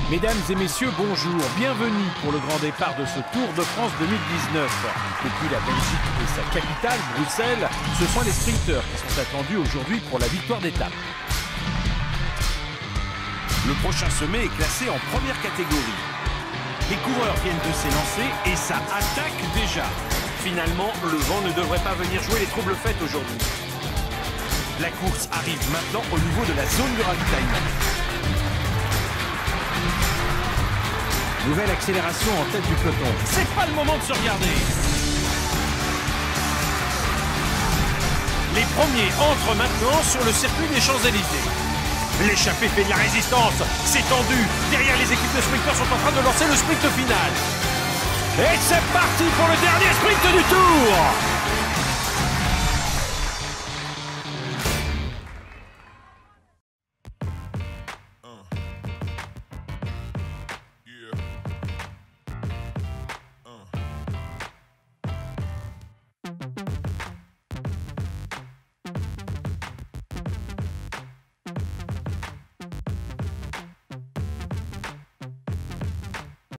Mesdames et messieurs, bonjour, bienvenue pour le grand départ de ce Tour de France 2019. Depuis la Belgique et sa capitale, Bruxelles, ce sont les sprinteurs qui sont attendus aujourd'hui pour la victoire d'étape. Le prochain sommet est classé en première catégorie. Les coureurs viennent de s'élancer et ça attaque déjà. Finalement, le vent ne devrait pas venir jouer les troubles fêtes aujourd'hui. La course arrive maintenant au niveau de la zone de ravitaillement. Nouvelle accélération en tête du peloton. C'est pas le moment de se regarder. Les premiers entrent maintenant sur le circuit des Champs-Élysées. L'échappée fait de la résistance, c'est tendu. Derrière, les équipes de sprinteurs sont en train de lancer le sprint final. Et c'est parti pour le dernier sprint du tour.